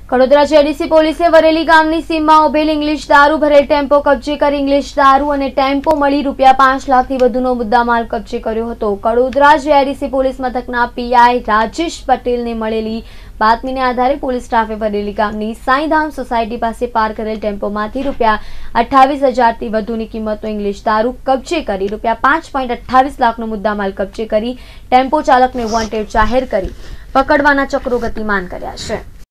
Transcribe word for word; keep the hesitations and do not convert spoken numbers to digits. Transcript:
Kadodara JDC પોલીસે વરેલી ગામની સીમમાં ઉભેલ ઇંગ્લિશ દારૂ ભરેલ ટેમ્પો કબજે કરી ઇંગ્લિશ દારૂ અને ટેમ્પો મળી રૂપિયા પાંચ લાખથી વધુનો મુદ્દામાલ કબજે કર્યો હતો। કડોદરા જેડીસી પોલીસ મથકના પીઆઈ રાજેશ પટેલને મળેલી બાતમીને આધારે પોલીસ સ્ટાફે વરેલી ગામની સાંઈધામ સોસાયટી પાસે પાર્ક કરેલ ટેમ્પોમાંથી રૂપિયા અઠ્ઠાવીસ હજારથી વધુની કિંમતનો ઇંગ્લિશ દારૂ કબજે કરી રૂપિયા પાંચ પોઈન્ટ અઠ્ઠાવીસ લાખનો મુદ્દામાલ કબજે કરી ટેમ્પો ચાલકને વોન્ટેડ જાહેર કરી પકડવાના ચક્રો ગતિમાન કર્યા છે।